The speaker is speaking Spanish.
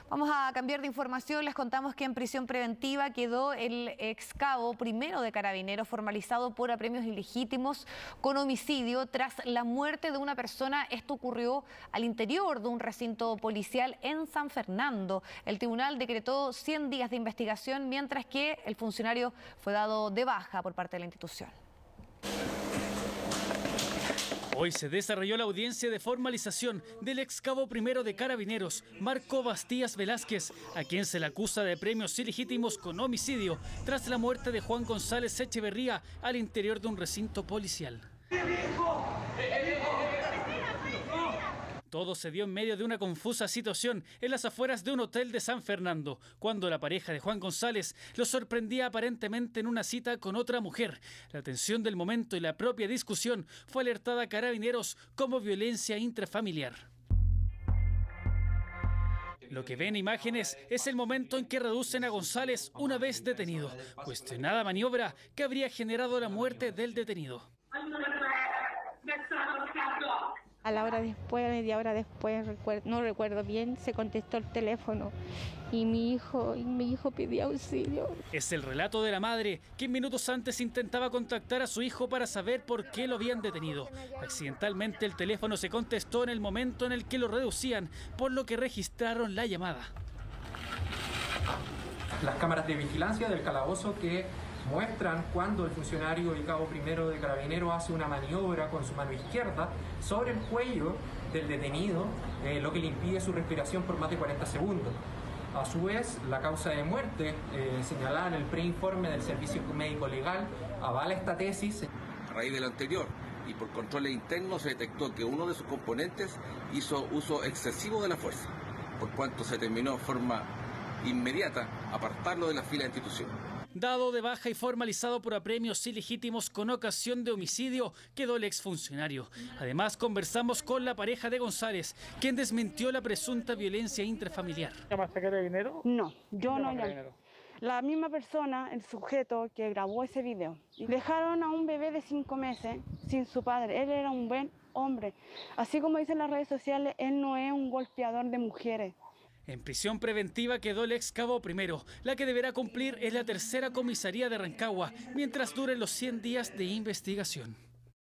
Vamos a cambiar de información. Les contamos que en prisión preventiva quedó el ex cabo primero de Carabineros formalizado por apremios ilegítimos con homicidio tras la muerte de una persona. Esto ocurrió al interior de un recinto policial en San Fernando. El tribunal decretó 100 días de investigación, mientras que el funcionario fue dado de baja por parte de la institución. Hoy se desarrolló la audiencia de formalización del ex cabo primero de Carabineros, Marco Bastías Velázquez, a quien se le acusa de premios ilegítimos con homicidio tras la muerte de Juan González Echeverría al interior de un recinto policial. Todo se dio en medio de una confusa situación en las afueras de un hotel de San Fernando, cuando la pareja de Juan González lo sorprendía aparentemente en una cita con otra mujer. La tensión del momento y la propia discusión fue alertada a Carabineros como violencia intrafamiliar. Lo que ven imágenes es el momento en que reducen a González una vez detenido. Cuestionada maniobra que habría generado la muerte del detenido. A la hora después, media hora después, no recuerdo bien, se contestó el teléfono y mi hijo pidió auxilio. Es el relato de la madre, que minutos antes intentaba contactar a su hijo para saber por qué lo habían detenido. Accidentalmente el teléfono se contestó en el momento en el que lo reducían, por lo que registraron la llamada. Las cámaras de vigilancia del calabozo que muestran cuando el funcionario y cabo primero de Carabineros hace una maniobra con su mano izquierda sobre el cuello del detenido, lo que le impide su respiración por más de 40 segundos. A su vez, la causa de muerte señalada en el preinforme del Servicio Médico Legal avala esta tesis. A raíz de lo anterior y por controles internos se detectó que uno de sus componentes hizo uso excesivo de la fuerza, por cuanto se terminó de forma inmediata apartarlo de la fila de institución. Dado de baja y formalizado por apremios ilegítimos con ocasión de homicidio, quedó el exfuncionario. Además, conversamos con la pareja de González, quien desmintió la presunta violencia intrafamiliar. ¿Llamaste a Carabineros? No, yo no llamé. La misma persona, el sujeto que grabó ese video, dejaron a un bebé de 5 meses sin su padre. Él era un buen hombre. Así como dicen las redes sociales, él no es un golpeador de mujeres. En prisión preventiva quedó el ex cabo primero. La que deberá cumplir es la tercera comisaría de Rancagua, mientras duren los 100 días de investigación.